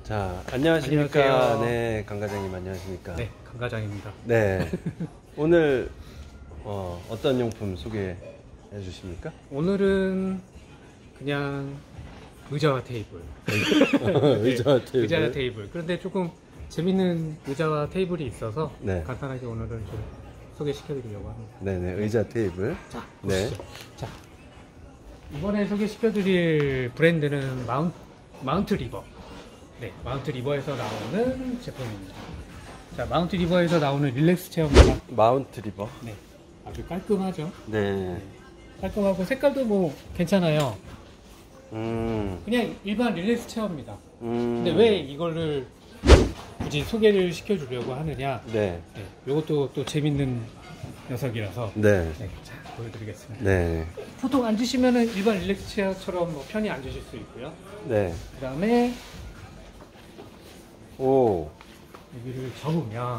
자, 안녕하십니까. 안녕하세요. 네, 강 과장님 안녕하십니까. 네, 강 과장입니다. 네. 오늘 어떤 용품 소개해 주십니까? 오늘은 그냥 의자와 테이블. 의자와 테이블. 의자와 테이블. 그런데 조금 재밌는 의자와 테이블이 있어서 네. 간단하게 오늘은 좀 소개시켜드리려고 합니다. 네네, 의자 테이블. 자, 네. 보시죠. 자, 이번에 소개시켜드릴 브랜드는 마운트 리버. 네, 마운트 리버에서 나오는 제품입니다. 자, 마운트 리버에서 나오는 릴렉스 체어입니다. 마운트 리버. 네, 아주 깔끔하죠. 네. 깔끔하고 색깔도 뭐 괜찮아요. 음. 그냥 일반 릴렉스 체어입니다. 음. 근데 왜 이거를 굳이 소개를 시켜주려고 하느냐? 네. 네, 이것도 또 재밌는 녀석이라서 네. 네, 자, 보여드리겠습니다. 네. 보통 앉으시면은 일반 릴렉스 체어처럼 뭐 편히 앉으실 수 있고요. 네. 그 다음에 오. 여기를 접으면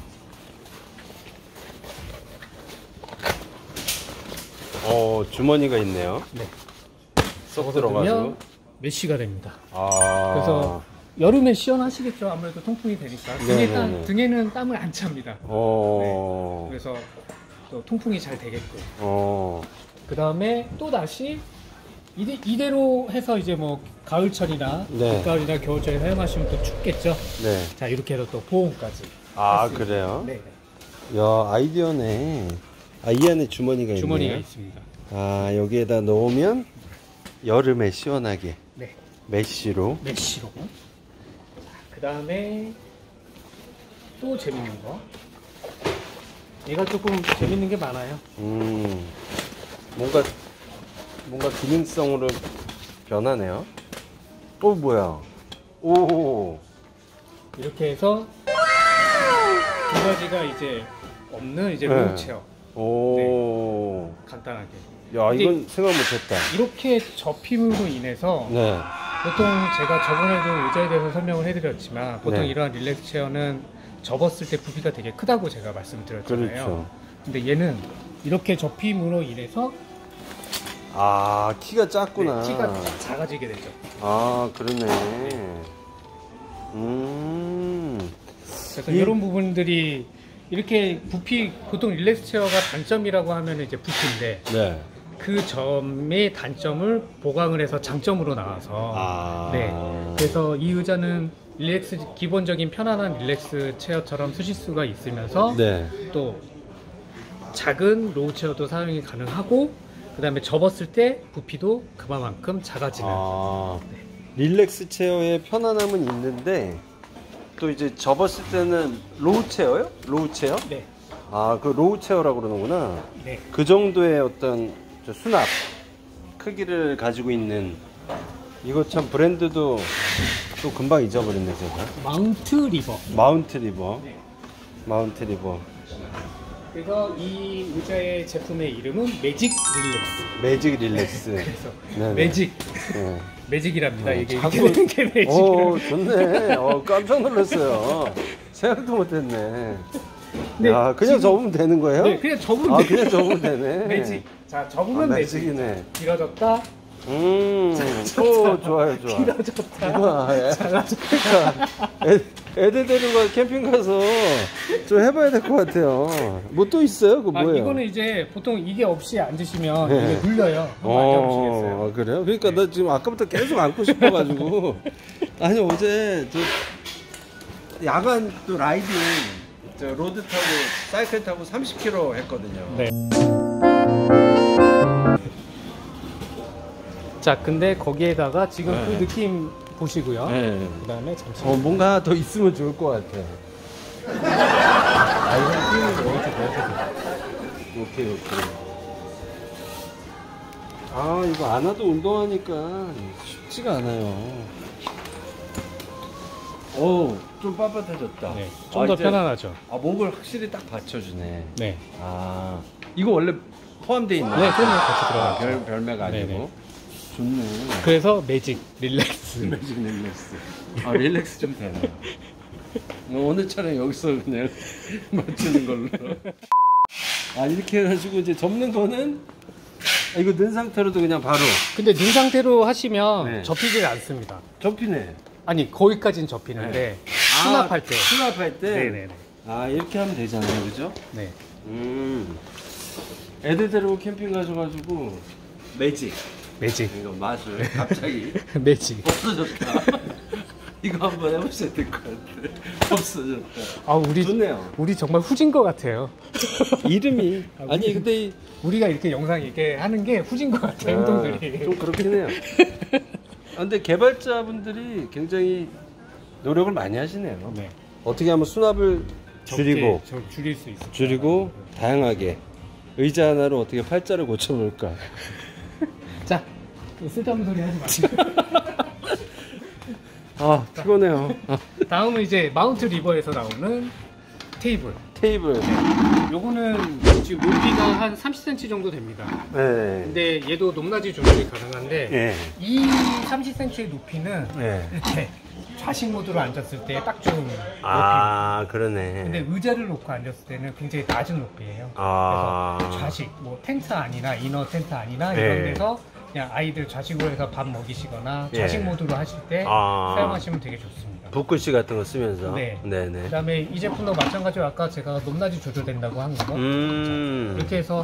주머니가 있네요. 네, 쏙 들어가지고. 메쉬가 됩니다. 아. 그래서 여름에 시원하시겠죠. 아무래도 통풍이 되니까 네네네. 등에는 땀을 안 찹니다. 그래서 또 통풍이 잘 되게끔. 그 다음에 또 다시 이대로 해서 이제 뭐 가을철이나 네. 가을이나 겨울철에 사용하시면 또 춥겠죠. 네. 자, 이렇게 해서 또 보온까지. 아, 할 수 그래요? 있는. 네, 야, 아이디어네. 아, 이 안에 주머니가 있네요. 주머니가 있습니다. 아, 여기에다 놓으면 여름에 시원하게 네, 메쉬로. 메쉬로. 그 다음에 또 재밌는 거. 얘가 조금 재밌는 게 많아요. 뭔가 기능성으로 변하네요. 뭐야? 오. 이렇게 해서 두 가지가 이제 없는 이제 네. 롱체어. 오. 간단하게. 야, 근데 이건 생각 못했다. 이렇게 접힘으로 인해서 네. 보통 제가 저번에도 의자에 대해서 설명을 해드렸지만 보통 네. 이러한 릴렉스 체어는 접었을 때 부피가 되게 크다고 제가 말씀드렸잖아요. 그렇죠. 근데 얘는 이렇게 접힘으로 인해서 아, 키가 작구나. 네, 키가 작아지게 되죠. 아, 그러네. 그래서 이런 부분들이 이렇게 부피, 보통 릴렉스 체어가 단점이라고 하면 이제 부피인데 네. 그 점의 단점을 보강을 해서 장점으로 나와서 아. 네. 그래서 이 의자는 릴렉스, 기본적인 편안한 릴렉스 체어처럼 쓰실 수가 있으면서 네. 또 작은 로우 체어도 사용이 가능하고 그 다음에 접었을 때 부피도 그만큼 작아지는. 아, 릴렉스 체어의 편안함은 있는데 또 이제 접었을 때는 로우 체어요? 로우 체어? 네. 아, 그 로우 체어라고 그러는구나. 네. 그 정도의 어떤 수납 크기를 가지고 있는. 이거 참 브랜드도 또 금방 잊어버렸네 제가. 마운트 리버. 마운트 리버. 네. 마운트 리버. 그래서 이 의자의 제품의 이름은 매직 릴렉스. 매직 릴렉스. 그래서 네네. 매직. 네. 매직이랍니다. 이게 자꾸- 이렇게 되는 게 매직. 좋네. 깜짝 놀랐어요. 생각도 못했네. 네, 야, 그냥 접으면 되는 거예요? 네, 그냥 접으면 돼요. 그냥 접으면 되네. 매직. 자, 접으면 매직. 매직이네. 길어졌다. 좋아요, 좋아. 길어졌다. 좋아. 작아졌다. 애들 데리고 캠핑 가서 좀 해봐야 될 것 같아요. 뭐 또 있어요? 그거 뭐예요? 이거는 이제 보통 이게 없이 앉으시면 네. 이게 눌려요. 한번 앉아보시겠어요? 아, 그래요? 그러니까 나 지금 아까부터 계속 앉고 싶어가지고. 아니, 어제 야간 또 라이딩, 로드 타고, 사이클 타고 30km 했거든요. 네. 자, 근데 거기에다가 지금 네. 그 느낌 보시고요. 네. 그 다음에 잠시 뭔가 더 있으면 좋을 것 같아. 이건 띄우는 거 이렇게 넣어서 오케이. 아, 이거 안 하도 운동하니까 쉽지가 않아요. 좀 빳빳해졌다. 네, 좀 더 이제- 편안하죠. 목을 확실히 딱 받쳐주네. 네. 아, 이거 원래 포함되어 있나? 네, 그럼요. 같이 들어가죠. 별매가 아니고. 네네. 좋네. 그래서 매직 릴렉스. 매직 릴렉스. 릴렉스 좀 되네. 오늘 차례 여기서 그냥 맞추는 걸로. 이렇게 해가지고 이제 접는 거는 이거 넣은 상태로도 그냥 바로 근데 넣은 상태로 하시면 네. 접히질 않습니다. 접히네. 아니 거기까지는 접히는데 수납할 때. 수납할 때. 네네네. 아 이렇게 하면 되잖아요, 그죠? 네. 애들 데리고 캠핑 가셔가지고 매직. 이거 맛을 갑자기 매직. 없어졌다. 이거 한번 해보셔야 될 것 같아. 없어졌다. 아 우리 좋네요. 우리 정말 후진 것 같아요. 이름이 아니 근데 우리가 이렇게 영상 이렇게 하는 게 후진 것 같아요. 행동들이. 좀 그렇긴 해요. 근데 개발자분들이 굉장히 노력을 많이 하시네요. 네. 어떻게 하면 수납을 줄이고 줄일 수 있어요. 줄이고 다양하게 의자 하나로 어떻게 팔자를 고쳐볼까. 자, 쓸데없는 소리 하지 마시고. 아 피곤해요. 다음은 이제 마운트 리버에서 나오는 테이블. 요거는 지금 높이가 한 30cm 정도 됩니다. 네. 근데 얘도 높낮이 조절이 가능한데 네. 이 30cm의 높이는 네. 이렇게 좌식 모드로 앉았을 때 딱 좋은 높이. 아 그러네. 근데 의자를 놓고 앉았을 때는 굉장히 낮은 높이예요. 아. 그래서 좌식, 뭐 텐트 안이나 이너 텐트 안이나 네. 이런 데서 그냥 아이들 좌식으로 해서 밥 먹이시거나 좌식 예. 모드로 하실 때 아. 사용하시면 되게 좋습니다. 붓글씨 같은 거 쓰면서. 네. 네네. 그다음에 이 제품도 마찬가지로 아까 제가 높낮이 조절된다고 한 거. 이렇게 해서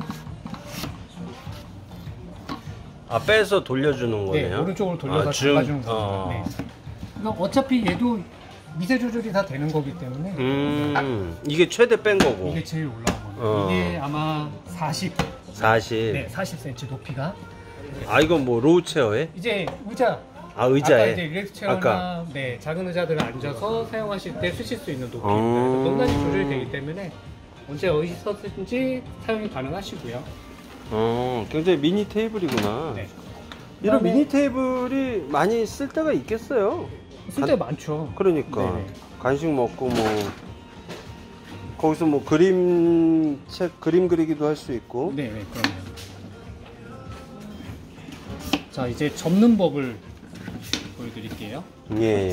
아 빼서 돌려주는 거네요. 네, 오른쪽으로 돌려서 잡아주는 겁니다. 네. 그러니까 어차피 얘도 미세 조절이 다 되는 거기 때문에 이게 최대 뺀 거고. 이게 제일 올라온 겁니다. 이게 아마 40. 40. 네, 40cm 높이가. 아 이건 뭐 로우 체어에? 이제 의자. 아 의자에. 아까 이제 릴렉스 체어나 아까. 네, 작은 의자들을 앉아서 사용하실 때 쓰실 수 있는 높이입니다. 높낮이 조절이 되기 때문에 언제 어디서든지 사용이 가능하시고요. 굉장히 미니 테이블이구나. 네. 이런 그다음에- 미니 테이블이 많이 쓸 때가 있겠어요. 쓸데 많죠. 그러니까 네네. 간식 먹고 뭐 거기서 뭐 그림 그리기도 할 수 있고. 네, 네, 그럼요. 자, 이제 접는 법을 보여드릴게요. 예.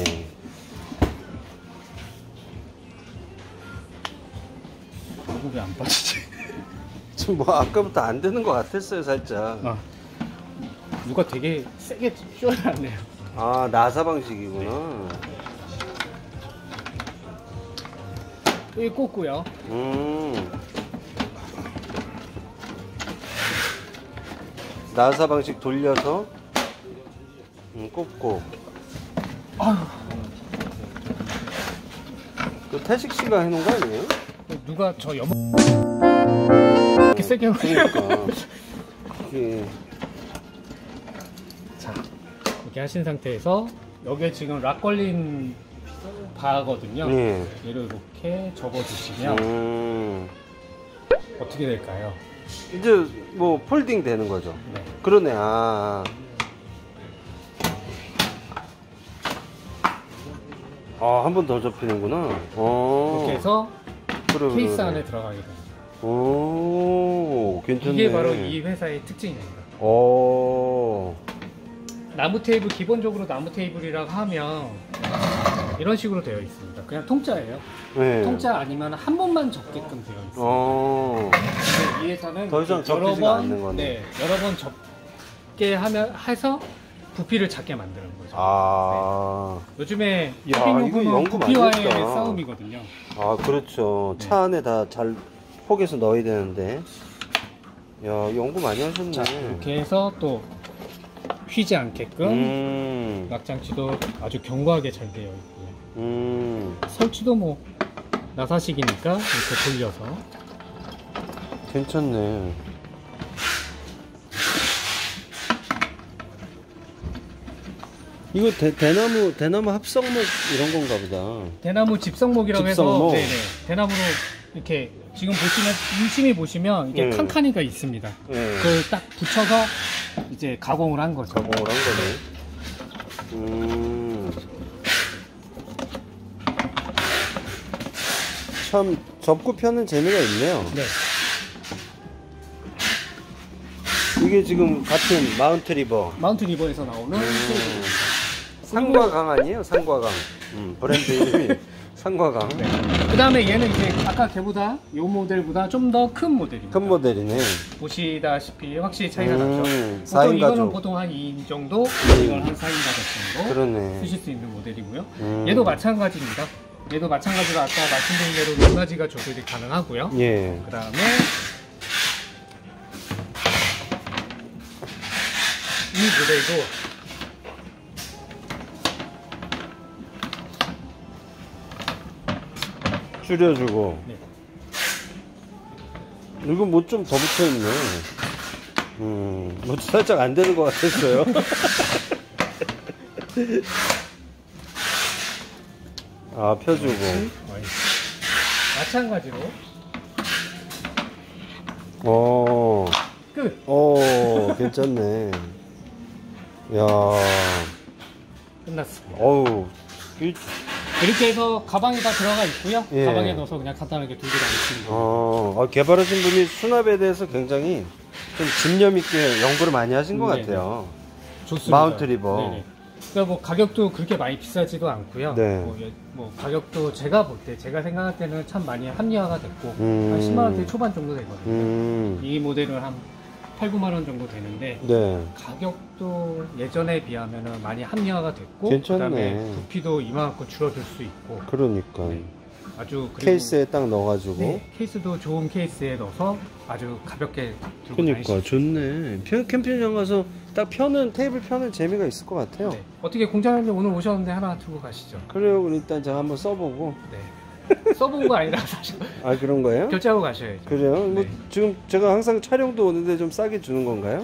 이거 왜 안 빠지지? 지금 뭐 아까부터 안 되는 것 같았어요 살짝. 아, 누가 되게 세게 쪼여놨네요. 아 나사 방식이구나. 여기 꽂고요. 나사 방식 돌려서 꽂고. 아휴, 그 태식 씨가 해놓은 거 아니에요? 누가 저 여목 이렇게 세게 하네요. 그러니까. 그게 자, 이렇게 하신 상태에서 여기에 지금 락 걸린 바거든요. 예. 얘를 이렇게 접어주시면 어떻게 될까요? 이제 뭐 폴딩 되는 거죠. 네. 그러네. 아 한 번 더 접히는구나. 이렇게 해서 그래, 케이스 그래. 안에 들어가게 됩니다. 오, 괜찮네. 이게 바로 이 회사의 특징입니다. 오. 나무 테이블, 기본적으로 나무 테이블이라고 하면 이런 식으로 되어 있습니다. 그냥 통짜예요. 네. 통짜 아니면 한 번만 접게끔 되어 있습니다. 근데 이 회사는 더 이상 여러 접히지가 번, 않는 거네. 네, 여러 번 접게 하면 해서 부피를 작게 만드는 거죠. 아. 요즘에 야, 이거 캠핑용품은 연구 많이 부피와의 했다. 싸움이거든요. 아, 그렇죠. 차 안에 다 잘 포개서 넣어야 되는데. 야, 연구 많이 하셨네. 자, 이렇게 해서 또 휘지 않게끔 낙장치도 아주 견고하게 잘 되어 있고요. 설치도 뭐 나사식이니까 이렇게 돌려서. 괜찮네. 이거 대나무 합성목 이런 건가 보다. 대나무 집성목이라고 집성목. 해서 네네, 대나무로 이렇게 지금 보시면 유심히 보시면 이게 칸칸이가 있습니다. 네. 그걸 딱 붙여서 이제 가공을 한 거죠. 가공을 한 거네. 참 접고 펴는 재미가 있네요. 네. 이게 지금 같은 마운트 리버. 마운트 리버에서 나오는 상과강 아니에요? 상과강. 브랜드 이름이 상과강. 네. 그 다음에 얘는 이제 아까 걔보다 이 모델보다 좀 더 큰 모델입니다. 큰 모델이네. 보시다시피 확실히 차이가 나죠. 4인 이거는 가족. 보통 한 2인 정도, 이건 한 4인 가족 정도 그러네. 쓰실 수 있는 모델이고요. 얘도 마찬가지입니다. 얘도 마찬가지로 아까 말씀드린 대로 4가지가 조절이 가능하고요. 예. 그 다음에 이 모델도 줄여주고. 네. 이거 뭐 좀 더 붙어있네. 뭐 살짝 안 되는 것 같았어요. 아, 펴주고. 마찬가지로 끝! 괜찮네. 야, 끝났습니다. 어우. 이렇게 해서 가방에 다 들어가 있고요. 예. 가방에 넣어서 그냥 간단하게 들고 다니시는 거예요. 개발하신 분이 수납에 대해서 굉장히 좀 집념 있게 연구를 많이 하신 것 네네. 같아요. 좋습니다. 마운트 리버. 네네. 그러니까 뭐 가격도 그렇게 많이 비싸지도 않고요. 네. 뭐 가격도 제가 볼 때, 제가 생각할 때는 참 많이 합리화가 됐고 한 10만 원대 초반 정도 되거든요. 이 모델은 한 8, 9만 원 정도 되는데 네. 가격도 예전에 비하면 많이 합리화가 됐고 괜찮네. 그다음에 부피도 이만큼 줄어들 수 있고 그러니까. 네. 아주 그리고 케이스에 딱 넣어가지고. 네, 케이스도 좋은 케이스에 넣어서 아주 가볍게 들고 그러니까 다니실 수 좋네. 캠핑장 가서 딱 펴는 테이블 펴는 재미가 있을 것 같아요. 네. 어떻게 공장장님 오늘 오셨는데 하나 들고 가시죠. 그래요. 그럼 일단 제가 한번 써보고. 네. 써본 거 아니라 사실 아, 그런 거예요? 결제하고 가셔야죠. 그래요? 뭐 네. 지금 제가 항상 촬영도 오는데 좀 싸게 주는 건가요?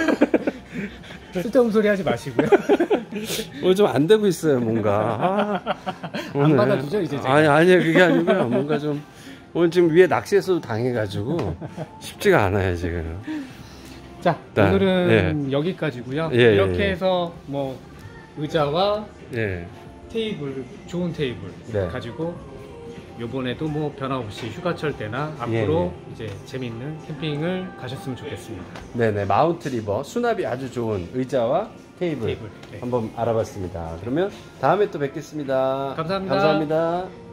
쓸데없는 소리 하지 마시고요. 오늘 좀 안 되고 있어요, 뭔가. 안 받아주죠, 이제 제가? 아니요, 그게 아니고요. 뭔가 좀 오늘 지금 위에 낚시에서도 당해가지고 쉽지가 않아요, 지금. 자, 네. 오늘은 여기까지고요. 예, 이렇게 예. 해서 뭐 의자와 예. 테이블, 좋은 테이블 네. 가지고 요번에도 뭐 변함없이 휴가철 때나 앞으로 이제 재밌는 캠핑을 가셨으면 좋겠습니다. 네네, 마운트 리버 수납이 아주 좋은 의자와 테이블, 네. 한번 알아봤습니다. 그러면 다음에 또 뵙겠습니다. 감사합니다. 감사합니다.